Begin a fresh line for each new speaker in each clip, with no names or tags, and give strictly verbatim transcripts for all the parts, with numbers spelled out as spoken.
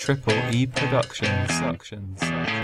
Triple E Productions. Productions.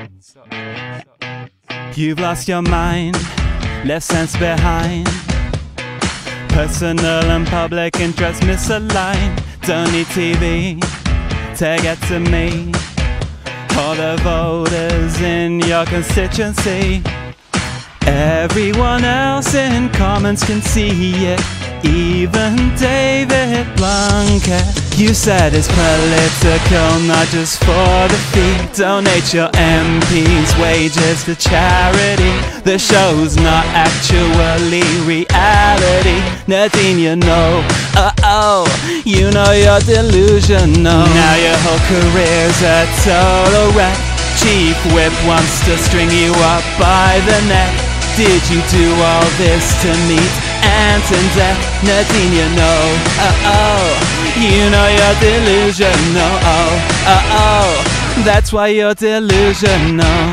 You've lost your mind, left sense behind. Personal and public interest misaligned. Don't need T V to get to me. All the voters in your constituency. Everyone else in Commons can see it, even David Blunkett. You said it's political, not just for the fee. Donate your M P's wages to charity. The show's not actually reality. Nadine, you know, uh-oh, you know you're delusional. Now your whole career's a total wreck. Chief Whip wants to string you up by the neck. Did you do all this to meet Anton Deck? Nadine, you know, uh-oh, you know you're delusional, oh, uh-oh, that's why you're delusional.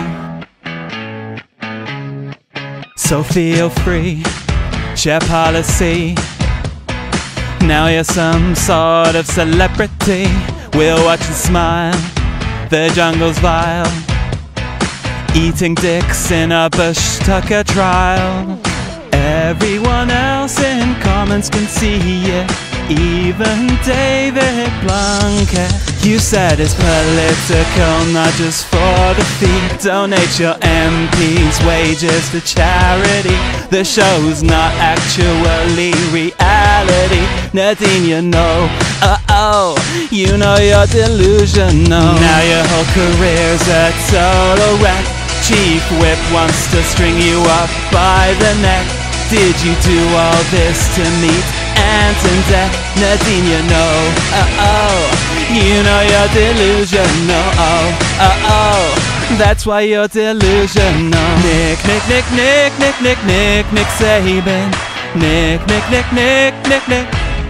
So feel free, share policy. Now you're some sort of celebrity. We'll watch and smile, the jungle's vile. Eating dicks in a Bush Tucker trial. Everyone else in Commons can see it, even David Blunkett. You said it's political, not just for the fee. Donate your M P's wages to charity. The show's not actually reality. Nadine, you know, uh-oh, you know you're delusional. Now your whole career's a total wreck. Chief Whip wants to string you up by the neck. Did you do all this to meet Anton Deck? Nadine, you know, uh-oh, you know you're delusional, oh, uh-oh, that's why you're delusional. Nick, Nick, Nick, Nick, Nick, Nick, Nick, Nick Saban. Nick, Nick, Nick, Nick, Nick, Nick.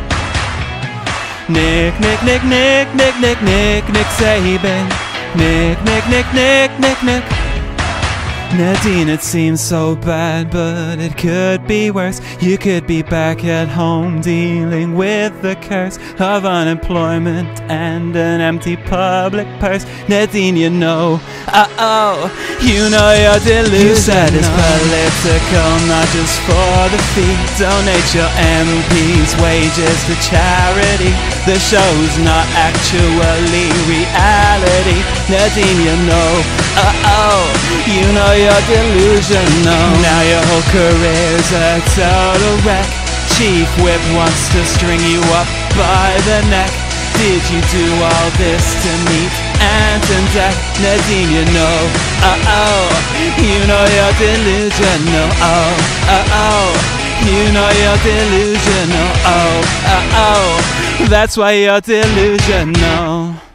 Nick, Nick, Nick, Nick, Nick, Nick, Nick, Nick Saban. Nick, Nick, Nick, Nick, Nick, Nick. Nadine, it seems so bad, but it could be worse. You could be back at home dealing with the curse of unemployment and an empty public purse. Nadine, you know, uh-oh, you know you're delusional. You said it's political, not just for the fee. Donate your M P's wages to charity. The show's not actually reality. Nadine, you know, uh-oh, you know you're delusional. Now your whole career's a total wreck. Chief Whip wants to string you up by the neck. Did you do all this to meet Anton Deck? Nadine, you know, uh-oh, you know you're delusional, oh, uh-oh, you know you're delusional, oh, uh-oh, that's why you're delusional.